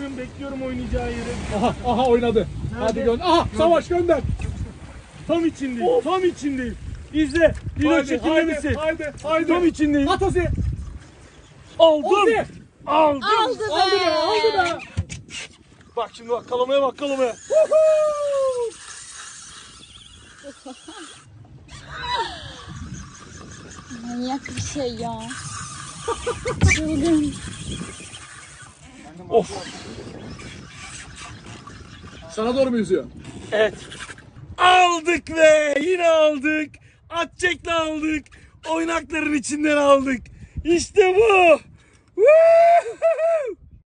Bekliyorum oynayacağı yeri. Aha oynadı. Nerede? Hadi gönder. Aha Savaş gönder. Tam içindeyim. Tam içindeyim. İzle. Dino çekimde misin? Haydi. Tam içindeyim. At Ozi. Aldım. Ozi. Aldım. Aldı be. Bak şimdi bak kalamaya. Manyak bir şey ya. Çılgın. Of. Sana doğru mu yüzüyor? Evet. Aldık be. Yine aldık. Atçekle aldık. Oynakların içinden aldık. İşte bu. Woohoo!